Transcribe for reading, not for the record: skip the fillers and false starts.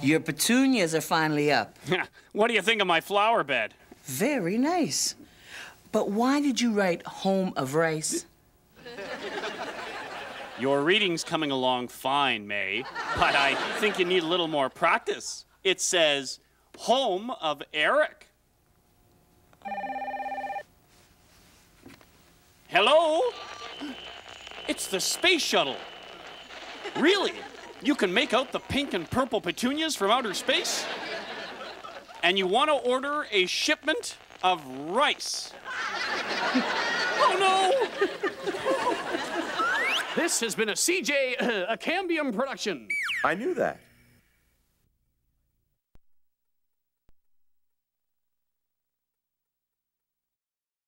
Your petunias are finally up. What do you think of my flower bed? Very nice. But why did you write Home of Rice? Your reading's coming along fine, May, but I think you need a little more practice. It says, Home of Eric. Hello? It's the space shuttle. Really? You can make out the pink and purple petunias from outer space? And you want to order a shipment of rice? Oh, no! This has been a C.J. a Cambium production. I knew that.